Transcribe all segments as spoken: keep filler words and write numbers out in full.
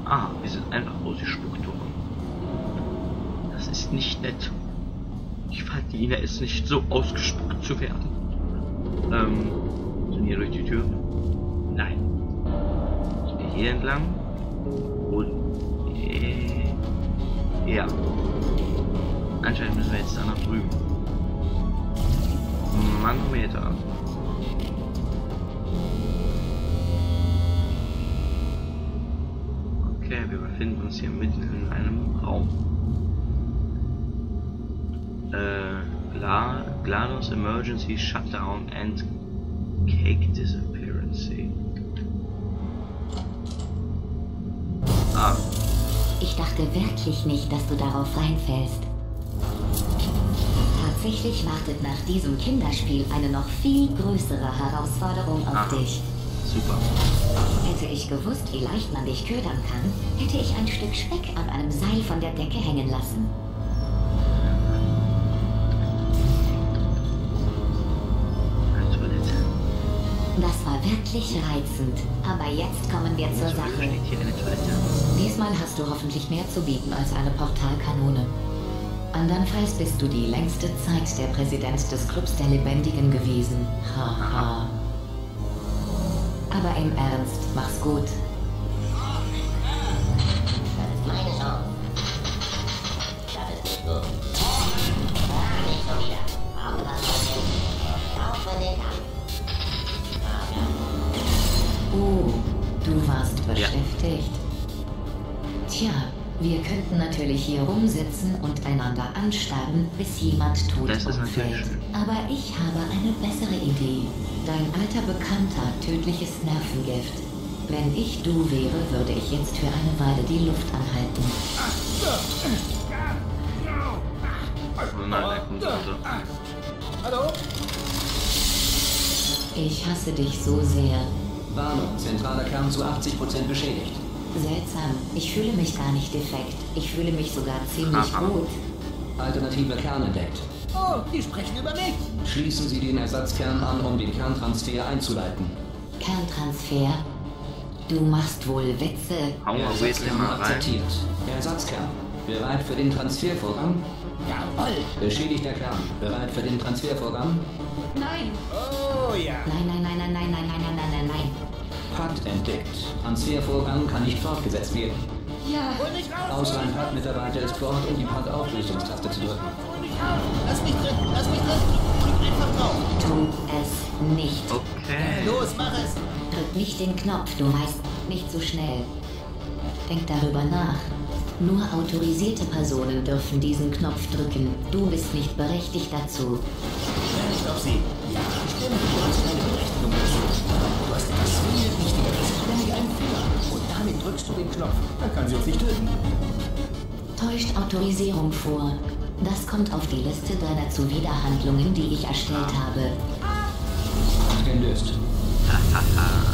Ah, wir sind einfach ausgespuckt worden. Das ist nicht nett. Ich verdiene es nicht, so ausgespuckt zu werden. Ähm, sind hier durch die Tür? Nein. Sind wir hier entlang? Und äh, ja. Anscheinend müssen wir jetzt da nach drüben. Manometer. Okay, wir befinden uns hier mitten in einem Raum. Äh, Gla GLaDOS Emergency Shutdown and Cake Disappearance. Ah. Ich dachte wirklich nicht, dass du darauf reinfällst. Tatsächlich wartet nach diesem Kinderspiel eine noch viel größere Herausforderung auf ah. dich. Super. Hätte ich gewusst, wie leicht man dich ködern kann, hätte ich ein Stück Speck an einem Seil von der Decke hängen lassen. Das war wirklich reizend. Aber jetzt kommen wir zur Sache. Diesmal hast du hoffentlich mehr zu bieten als eine Portalkanone. Andernfalls bist du die längste Zeit der Präsident des Clubs der Lebendigen gewesen. Haha. Ha. Aber im Ernst, mach's gut. Das ist meine Chance. Das ist nicht gut. Ah, nicht schon wieder. Aber das ist auf für den Kampf. Oh, du warst beschäftigt. Ja. Tja, wir könnten natürlich hier rumsitzen und einander anstarren, bis jemand tot umfällt. Aber ich habe eine bessere Idee. Dein alter Bekannter, tödliches Nervengift. Wenn ich du wäre, würde ich jetzt für eine Weile die Luft anhalten. Oh nein, er kommt runter. Hallo? Ich hasse dich so sehr. Warnung, zentraler Kern zu achtzig Prozent beschädigt. Seltsam. Ich fühle mich gar nicht defekt. Ich fühle mich sogar ziemlich Aha. gut. Alternative Kern entdeckt. Oh, die sprechen über mich. Schließen Sie den Ersatzkern an, um den Kerntransfer einzuleiten. Kerntransfer? Du machst wohl Witze. Hau mal Witze mal rein. Akzeptiert. Ersatzkern. Bereit für den Transfervorgang? Jawohl. Beschädigter Kern. Bereit für den Transfervorgang? Nein! Oh ja. Nein, nein, nein, nein, nein, nein, nein, nein, nein, nein, nein. Pad entdeckt. Transfervorgang kann nicht fortgesetzt werden. Ja. Hol mich raus. Ausreichend Pad-Mitarbeiter ist vor Ort, um die Pad-Auflösungstaste zu drücken. Hol mich raus. Lass mich drin. Lass mich drin. Drück einfach drauf. Tu es nicht. Okay. Los, mach es. Drück nicht den Knopf, du weißt, nicht so schnell. Denk darüber nach. Nur autorisierte Personen dürfen diesen Knopf drücken. Du bist nicht berechtigt dazu. Hör nicht auf sie. Ja, stimmt. Du hast keine Berechtigung dazu. Du hast etwas viel Wichtigeres. Nämlich einen Finger. Und damit drückst du den Knopf. Dann kann sie uns nicht töten. Täuscht Autorisierung vor. Das kommt auf die Liste deiner Zuwiderhandlungen, die ich erstellt habe. Gelöst. Hahaha.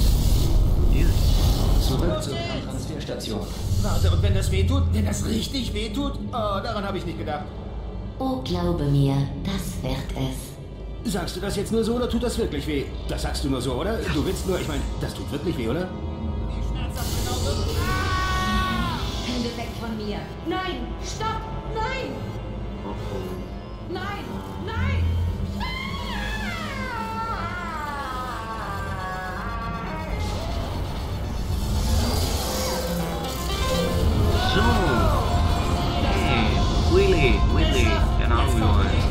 Zurück zur Transferstation. Warte, und wenn das weh tut? Wenn das richtig weh tut? Oh, daran habe ich nicht gedacht. Oh, glaube mir, das wird es. Sagst du das jetzt nur so oder tut das wirklich weh? Das sagst du nur so, oder? Du willst nur, ich meine, das tut wirklich weh, oder? Hände weg von mir. Nein, stopp, nein, Oh, oh. nein, nein. So. Hey, Willy, Willy. Keine Ahnung, wie du heißt.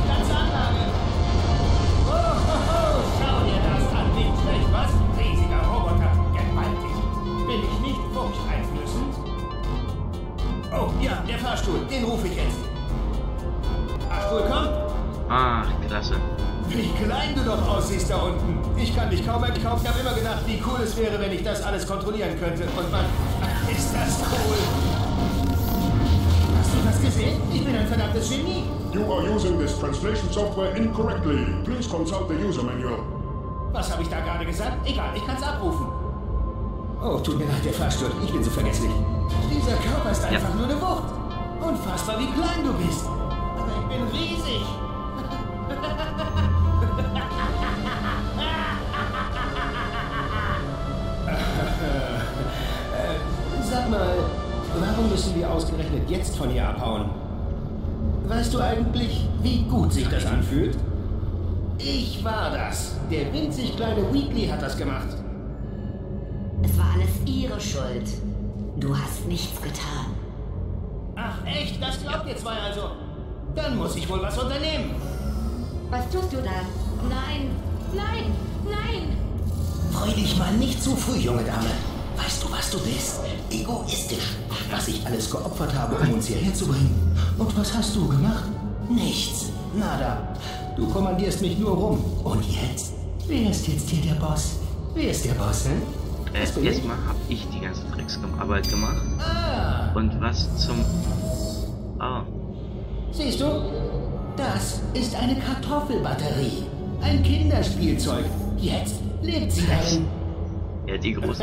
Oh, oh, oh, schau dir das an, nicht schlecht, was? Riesiger Roboter, gewaltig. Bin ich nicht furchteinflößend? Oh, ja, der Fahrstuhl, den rufe ich jetzt. Fahrstuhl kommt. Ach, klasse. Wie klein du doch aussiehst da unten. Ich kann dich kaum erkaufen. Ich habe immer gedacht, wie cool es wäre, wenn ich das alles kontrollieren könnte. Und man, ist das cool. Hast du das gesehen? Ich bin ein verdammtes Genie. You are using this translation software incorrectly. Please consult the user manual. Was habe ich da gerade gesagt? Egal, ich kann es abrufen. Oh, tut mir leid, der Fahrstuhl. Ich bin so vergesslich. Dieser Körper ist einfach Ja. nur eine Wucht. Unfassbar, wie klein du bist. Aber ich bin riesig. Sag mal, müssen wir ausgerechnet jetzt von hier abhauen? Weißt du eigentlich, wie gut sich das anfühlt? Ich war das. Der winzig kleine Wheatley hat das gemacht. Es war alles ihre Schuld. Du hast nichts getan. Ach echt? Das glaubt ihr zwei also? Dann muss ich wohl was unternehmen. Was tust du da? Nein, nein, nein! Freu dich mal nicht zu früh, junge Dame. Weißt du, was du bist? Egoistisch. Was ich alles geopfert habe, um uns hierher zu bringen. Und was hast du gemacht? Nichts. Nada. Du kommandierst mich nur rum. Und jetzt? Wer ist jetzt hier der Boss? Wer ist der Boss, hä? Äh, erstmal habe ich die ganze Drecksarbeit gemacht. Ah. Und was zum... Ah. Siehst du? Das ist eine Kartoffelbatterie. Ein Kinderspielzeug. Jetzt lebt sie darin. Ja, die große.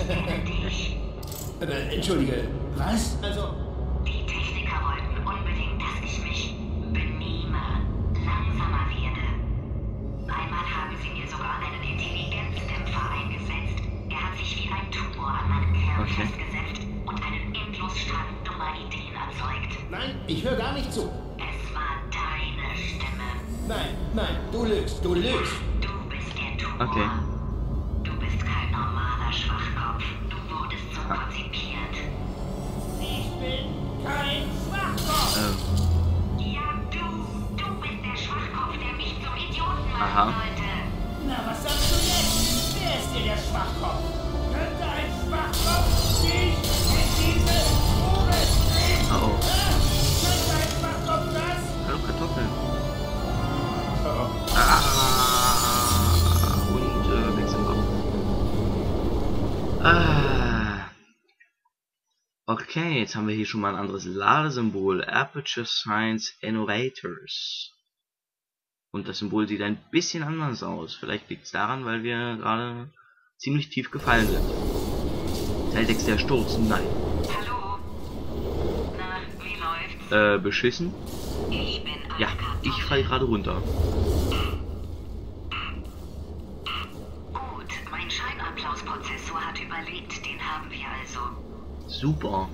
äh, Entschuldige, was? Also... Die Techniker wollten unbedingt, dass ich mich benehme, langsamer werde. Einmal haben sie mir sogar einen Intelligenzdämpfer eingesetzt. Er hat sich wie ein Tumor an meinem Hirn okay. festgesetzt und einen Endlosstrang dummer Ideen erzeugt. Nein, ich höre gar nicht zu. Es war deine Stimme. Nein, nein, du lügst, du lügst. Du bist der Tumor. Okay. Du bist kein normaler Schwachkopf. Du wurdest so konzipiert. Ich bin kein Schwachkopf. Ähm. Ja, du. Du bist der Schwachkopf, der mich zum Idioten machen Aha. sollte. Na, was sagst du jetzt? Wer ist dir der Schwachkopf? Könnte ein Schwachkopf dich in diese Grube treten? Oh, oh. Könnte ein Schwachkopf das? Hallo Kartoffeln. Oh, oh. Ah, und äh, weg sind wir. Ah. Okay, jetzt haben wir hier schon mal ein anderes Ladesymbol. Aperture Science Innovators. Und das Symbol sieht ein bisschen anders aus. Vielleicht liegt es daran, weil wir gerade ziemlich tief gefallen sind. Teil sechs der Sturz. Nein. Hallo? Na, wie läuft's? Äh, beschissen? Ich bin Ja, ich falle gerade runter. Gut, mein Scheinapplausprozessor hat überlebt, den haben wir also. Super.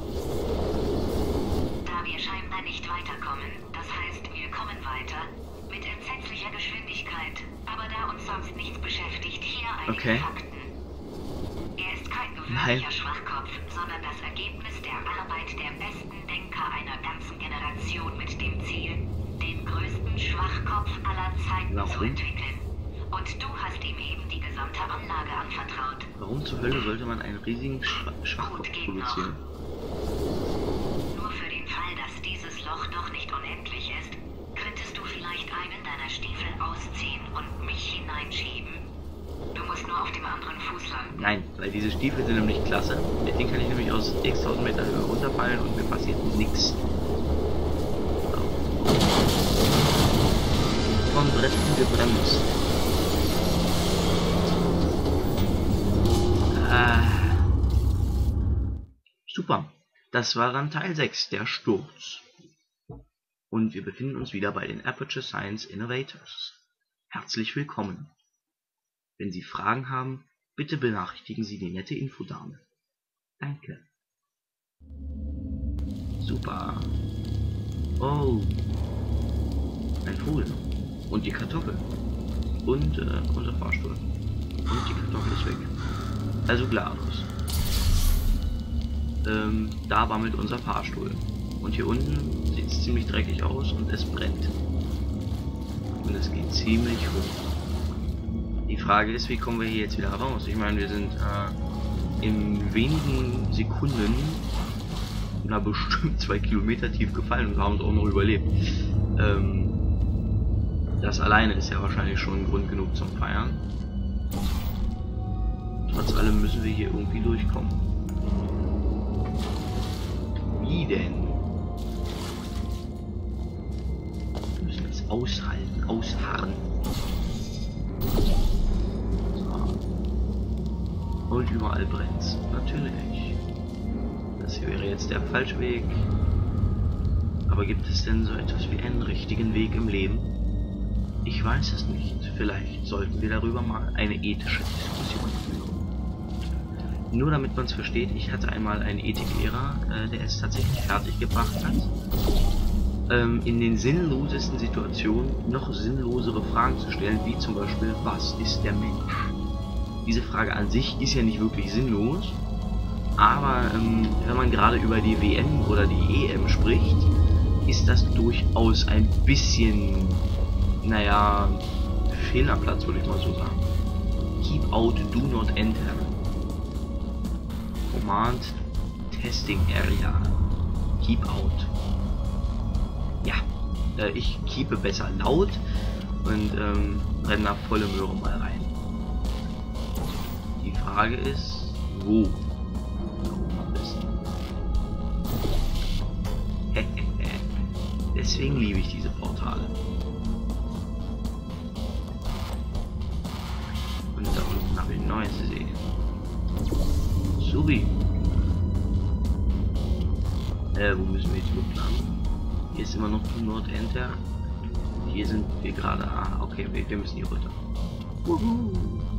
Da wir scheinbar nicht weiterkommen, das heißt, wir kommen weiter, mit entsetzlicher Geschwindigkeit, aber da uns sonst nichts beschäftigt, hier einige Okay. Fakten. Er ist kein Nein. gewöhnlicher Schwachkopf, sondern das Ergebnis der Arbeit der besten Denker einer ganzen Generation mit dem Ziel, den größten Schwachkopf aller Zeiten Warum? zu entwickeln. Und du hast ihm eben die gesamte Anlage anvertraut. Warum zur Hölle sollte man einen riesigen Schwa Schwachkopf Gut, geht produzieren? Nur für den Fall, dass dieses Loch doch nicht unendlich ist, könntest du vielleicht einen deiner Stiefel ausziehen und mich hineinschieben. Du musst nur auf dem anderen Fuß lang. Nein, weil diese Stiefel sind nämlich klasse. Mit denen kann ich nämlich aus x tausend Meter Höhe runterfallen und mir passiert nichts. Von Bretten gebremst. Ah. Super. Das war dann Teil sechs, der Sturz. Und wir befinden uns wieder bei den Aperture Science Innovators. Herzlich willkommen. Wenn Sie Fragen haben, bitte benachrichtigen Sie die nette Infodame. Danke. Super. Oh. Ein Vogel. Und die Kartoffel. Und äh, unser Fahrstuhl. Und die Kartoffel ist weg. Also GLaDOS. Ähm, da war mit unser Fahrstuhl. Und hier unten sieht es ziemlich dreckig aus und es brennt. Und es geht ziemlich hoch. Die Frage ist, wie kommen wir hier jetzt wieder raus? Ich meine, wir sind äh, in wenigen Sekunden na bestimmt zwei Kilometer tief gefallen und haben es auch noch überlebt. Ähm, das alleine ist ja wahrscheinlich schon Grund genug zum Feiern. Trotz allem müssen wir hier irgendwie durchkommen. Wie denn? Wir müssen es aushalten, ausharren. So. Und überall brennt's. Natürlich. Das hier wäre jetzt der falsche Weg. Aber gibt es denn so etwas wie einen richtigen Weg im Leben? Ich weiß es nicht. Vielleicht sollten wir darüber mal eine ethische Diskussion führen. Nur damit man es versteht, ich hatte einmal einen Ethiklehrer, äh, der es tatsächlich fertig gebracht hat, ähm, in den sinnlosesten Situationen noch sinnlosere Fragen zu stellen, wie zum Beispiel, was ist der Mensch? Diese Frage an sich ist ja nicht wirklich sinnlos, aber ähm, wenn man gerade über die W M oder die E M spricht, ist das durchaus ein bisschen, naja, Fehlerplatz, würde ich mal so sagen. Keep out, do not enter. Command Testing Area. Keep out. Ja, äh, ich keepe besser laut und ähm, renne nach volle Möhre mal rein. Die Frage ist, wo? Deswegen liebe ich diese Portale. Und da unten habe ich ein neues See. Sorry. Äh, wo müssen wir jetzt überhaupt lang? Hier ist immer noch Nord Enter. Hier sind wir gerade. Ah, okay, wir, wir müssen hier runter. Woohoo.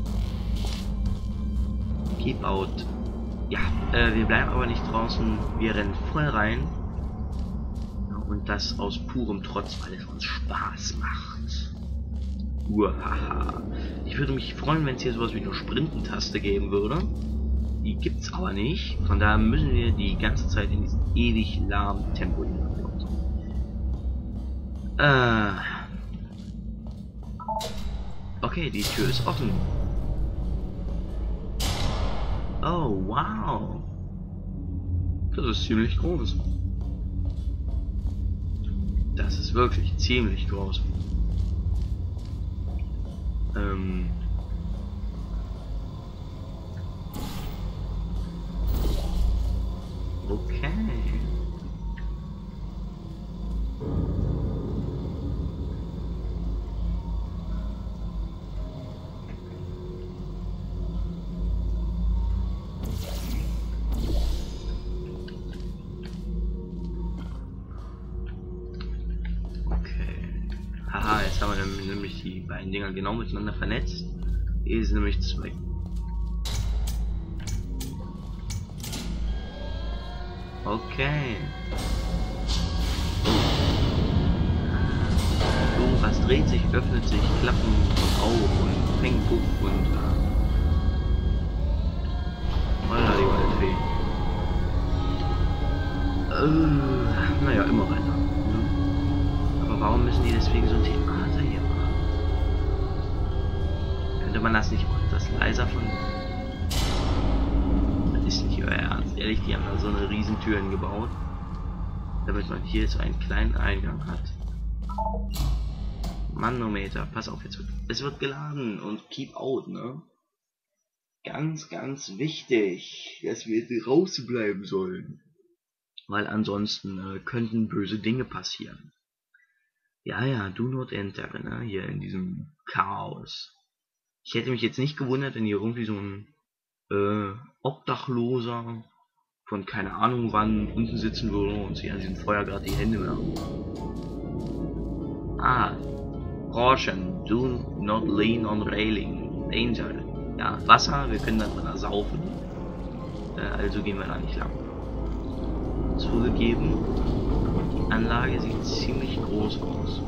Keep out. Ja, äh, wir bleiben aber nicht draußen. Wir rennen voll rein. Und das aus purem Trotz, weil es uns Spaß macht. Uhaha. Ich würde mich freuen, wenn es hier sowas wie eine Sprintentaste geben würde. Die gibt's aber nicht. Von daher müssen wir die ganze Zeit in diesem ewig lahmen Tempo hineinlaufen. Äh. Okay, die Tür ist offen. Oh, wow. Das ist ziemlich groß. Das ist wirklich ziemlich groß. Ähm. Okay. Haha, jetzt haben wir nämlich die beiden Dinger genau miteinander vernetzt. Hier sind nämlich zwei. Okay. Irgendwas dreht sich, öffnet sich, Klappen und auf und Peng, Puff und Alter, die Waldfee. Äh, naja, immer weiter. Warum müssen die deswegen so ein Theater hier machen? Könnte man das nicht etwas leiser von... Das ist nicht euer Ernst. Ehrlich, die haben da so eine Riesentür hingebaut, damit man hier so einen kleinen Eingang hat. Manometer, pass auf, jetzt wird, es wird geladen und keep out, ne? Ganz, ganz wichtig, dass wir draußen bleiben sollen. Weil ansonsten äh, könnten böse Dinge passieren. Ja, ja, do not enter, ne? Hier in diesem Chaos. Ich hätte mich jetzt nicht gewundert, wenn hier irgendwie so ein äh, Obdachloser von keine Ahnung wann unten sitzen würde und sich an diesem Feuer gerade die Hände wärmen. Ah, Caution, do not lean on railing, danger. Ja, Wasser, wir können dann dran saufen. Äh, also gehen wir da nicht lang. Zugegeben, die Anlage sieht ziemlich groß aus.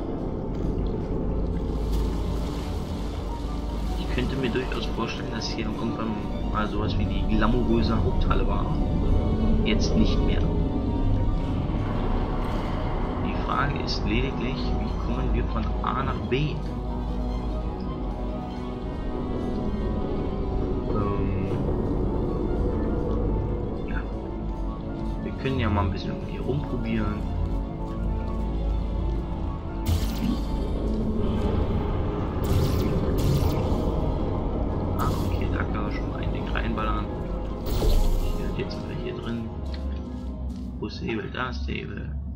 Ich könnte mir durchaus vorstellen, dass hier irgendwann mal sowas wie die glamouröse Haupthalle war. Jetzt nicht mehr. Die Frage ist lediglich, wie kommen wir von A nach B? Ähm, ja. Wir können ja mal ein bisschen hier rumprobieren. Ah, okay, da können wir schon mal ein Ding reinballern. Hier, jetzt sind wir hier drin. Wo ist der Hebel? Da ist der Hebel.